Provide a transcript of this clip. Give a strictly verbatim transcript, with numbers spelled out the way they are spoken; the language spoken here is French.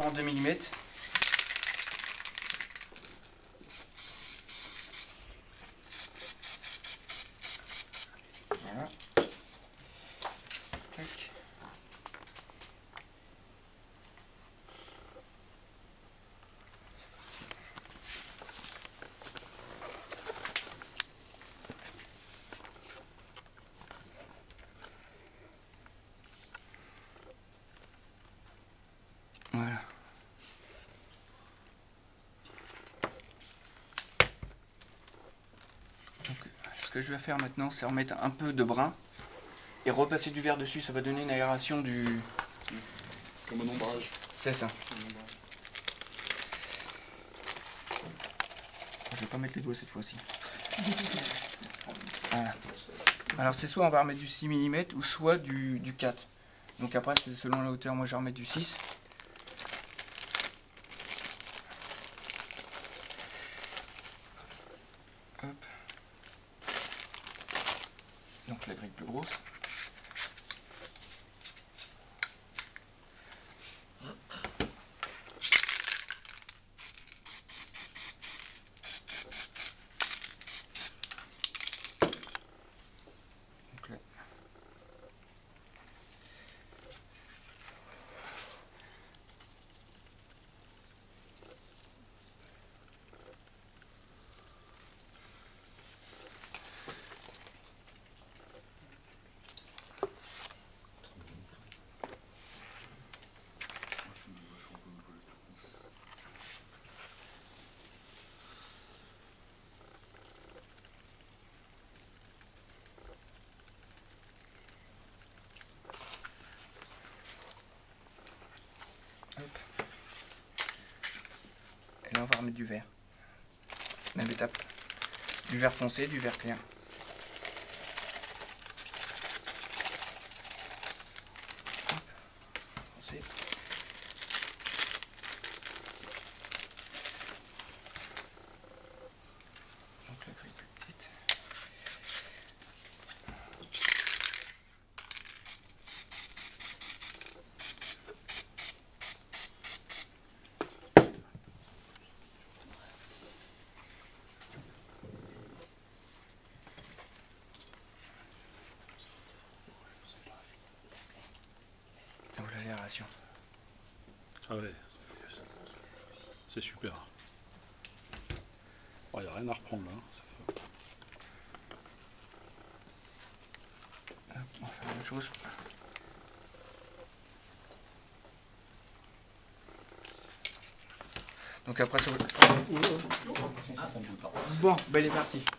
quarante-deux millimètres. Voilà. Tac. Voilà. Donc, ce que je vais faire maintenant, c'est remettre un peu de brun et repasser du verre dessus. Ça va donner une aération du... Comme un ombrage. C'est ça. Je vais pas mettre les doigts cette fois-ci. Voilà. Alors c'est soit on va remettre du six millimètres ou soit du, du quatre. Donc après c'est selon la hauteur, moi je vais remettre du six. Hop. Donc la grille plus grosse. Donc là. Hop. Et là on va remettre du vert. Même étape. Du vert foncé, du vert clair. Hop. Foncé. Donc la grille plus petite. Donc l'aération. Ah ouais, c'est super. Il n'y a rien à reprendre là. Ça fait... Hop, on va faire la même chose. Donc après ça... Bon, ben il est parti.